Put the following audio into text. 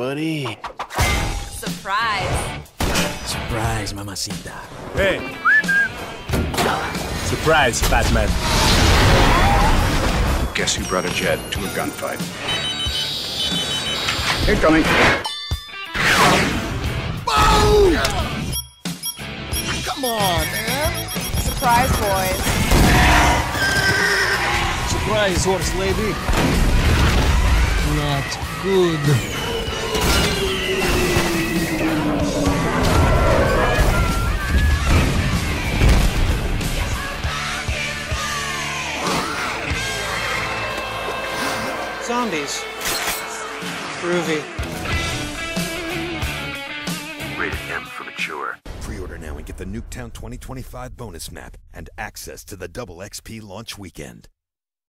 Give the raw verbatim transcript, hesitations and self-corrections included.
buddy. Surprise. Surprise, mamacita. Hey! Surprise, fat man. Guess who brought a jet to a gunfight? Incoming. Boom! Come on, man. Surprise, boys. Surprise, horse lady. Not good. Zombies. Groovy. Rated M for mature. Pre-order now and get the Nuketown twenty twenty-five bonus map and access to the double X P launch weekend.